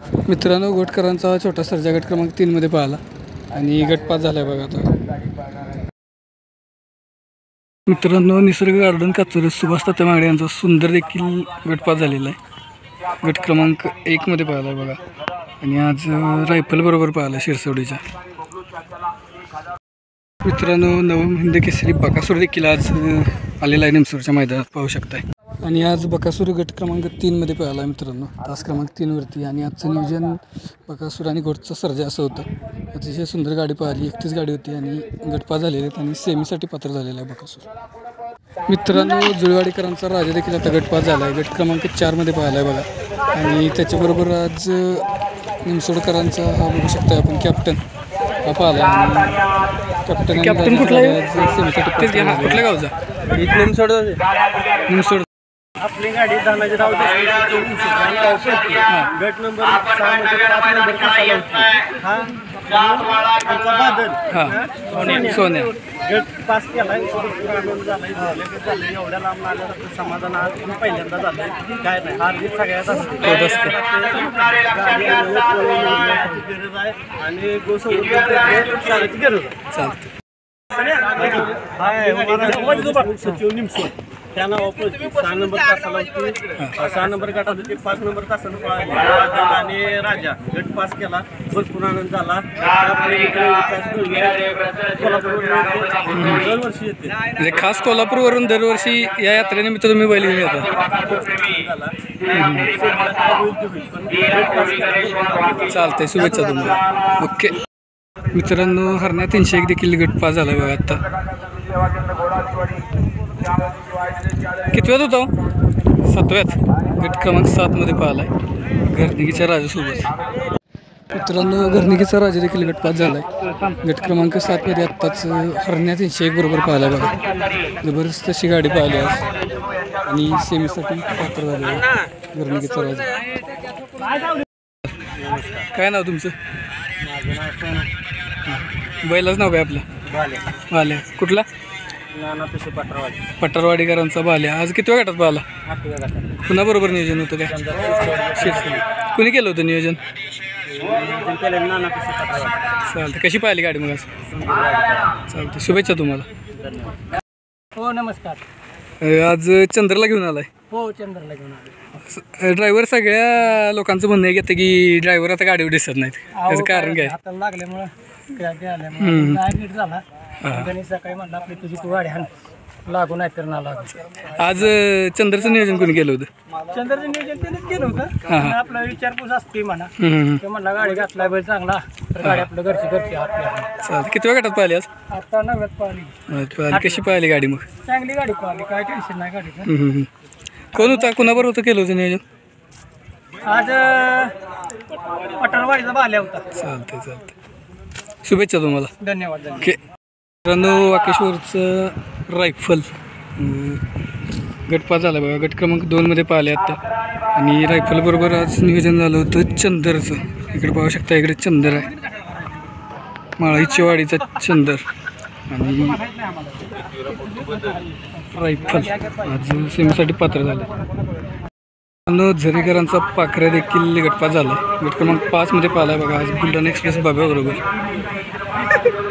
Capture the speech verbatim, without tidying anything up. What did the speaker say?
मित्रांनो गोटकरांचा छोटा सर्जा गट क्रमांक तीन मध्ये पाहिला आणि गट पास झालाय बघा आता। मित्रांनो निसर्ग गार्डन काचोरे सुभाष तात्या मांगडे यांचा सुंदर देखील गट पास झालेला आहे। गट क्रमांक एक मध्ये पाहिलाय बघा आणि आज रायफल बरोबर पाहिला शिरसवडीच्या। मित्रांनो नवम हिंद केसरी बकासूर देखील आज आलेला आहे निमसोडच्या मैदानात पाहू शकताय। आणि आज बकासूर गट क्रमांक तीन मध्ये पाहिला मित्रांनो तास क्रमांक तीन वरती। आणि आजचं नियोजन बकासूर आणि घोटचा सर्जा असं होतं। अतिशय सुंदर गाडी पाहिली, एकटीच गाडी होती आणि गटपास झालेले आहेत आणि सेमीसाठी पात्र झालेला आहे बकासूर। मित्रांनो जुळवाडीकरांचा राजा देखील आता गटपास झाला आहे, गट क्रमांक चार मध्ये पाहिला आहे बघा। आणि त्याच्याबरोबर आज निमसोडकरांचा हा बघू शकता आपण कॅप्टन हा पाहिला। कॅप्टन कॅप्टन कुठला सेमीसाठी कुठल्या गावचा निमसोड निमसोड आपली गाडी धानाची राव गट नंबर सहा मध्ये पाच नंबर कसा लावतो हा बादल हा सोन्या गट पास केलाय झालाय एवढ्या लांब आल्यानंतर समाधान आज पहिल्यांदा झालंय। काय नाही हार जीत सगळ्यात असते गरज आहे आणि गोसंवर्धन गरज आहे। सचिव निमसोड त्यांना वापर सहा नंबर तासाला होती, सहा नंबर गटात होती, पाच नंबर तासाला आणि राजा गट पास केला, भरपूर आनंद झाला। दरवर्षी येते म्हणजे खास कोल्हापूरवरून दरवर्षी या यात्रेनिमित्त तुम्ही बैल घेऊन येता। चालतंय, शुभेच्छा तुम्हाला। ओके मित्रांनो हरण्या तीनशे एक देखील गट पास झाला बघा आता। कितव्यात होता? सातव्यात गट क्रमांक सात मध्ये पाहिलाय घरनिकीच्या राजासोबत। मित्रांनो घरनिकीचा राजा देखील गट पास झालाय, गट क्रमांक सात मध्ये आत्ताच हरण्या तीनशे एक बरोबर पाहिला बघा। जबरदस्त अशी गाडी पाहिली आज आणि सेमीसाठी पात्र झाले घरनिकीचा राजा। काय नाव तुमचं? बैलाच नाव काय आपलं? भाल्या। कुठला? पटरवाडी पटरवाडीकरांचा भाल्या आज कितव्या गटात पाहिला? पुन्हा बरोबर नियोजन होतं काय? कुणी केलं होतं नियोजन? चालतं, कशी पाहिली गाडी मग आज? चालतं, शुभेच्छा तुम्हाला। हो नमस्कार। आज चंद्रला घेऊन आलाय? हो चंद्रला घेऊन आलो। ड्रायव्हर सगळ्या लोकांचं म्हणणं आहे की की ड्रायव्हर आता गाडीवर दिसत नाहीत, त्याचं कारण काय? हाताला लागल्यामुळं क्रॅक आल्यामुळे नाही नीट झाला। गणेश सकाळी म्हणला आपली तुझी तू गाडी हाण लागू नाही तर ना लागू। आज चंद्रचं नियोजन कोणी केलं होतं? चंद्रचं नियोजन त्यानेच केलं होतं। आपला विचारपूस असते म्हणा, ते म्हणला गाडी घातलाय बैल चांगला तर गाडी आपलं घरची घरची आपल्या। चालतं, किती वेळ गटात पाहिली आज? आता नव्यात पाहिली। कशी पाहिली गाडी मग? चांगली गाडी पाहिली, काय टेन्शन नाही गाडीचं। कोण होता, कुणाबरोबर होतं केलं होतं नियोजन? आज पटरवाडीचा भाल्या होता। चालतंय चालतंय, शुभेच्छा तुम्हाला। धन्यवाद। ओके मित्रांनो वाकेश्वरचं रायफल गटपास झाला बघा, गट क्रमांक दोन मध्ये पाहिले आता। आणि रायफल बरोबर आज नियोजन झालं होतं चंदरचं। इकडे पाहू शकता, इकडे चंदर आहे, माळाईच्या वाडीचा चंदर आणि रायफल आज सेमीसाठी पात्र झाले। झरेकरांचा पाखऱ्या देखील गटपास झाला, गट क्रमांक पाच मध्ये पाहिला बघा आज बुलढाणा एक्सप्रेस बाब्या बरोबर।